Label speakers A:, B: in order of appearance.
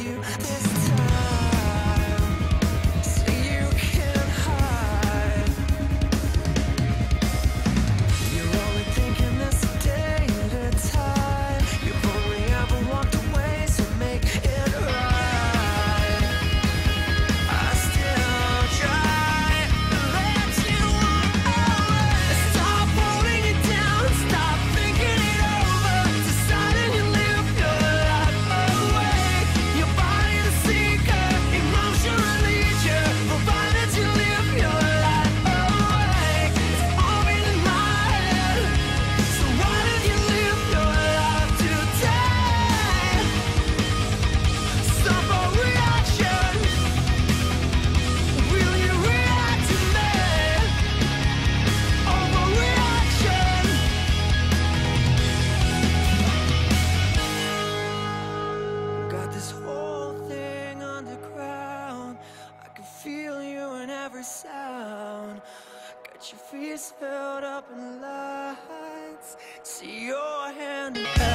A: you this time, so you can hide. You're only thinking this a day at a time. You've only ever walked away, so make it right. I still try to let you away. Stop holding it down, stop thinking it over. Deciding you live your life away. Your body the seeker, emotion release you. Provided you live your life away. It's all been in my head, so why don't you live your life today? Stop our reaction. Will you react to me? Overreaction. Got this whole thing underground. I can feel you in every sound. Got your feet filled up in lights. See your hand in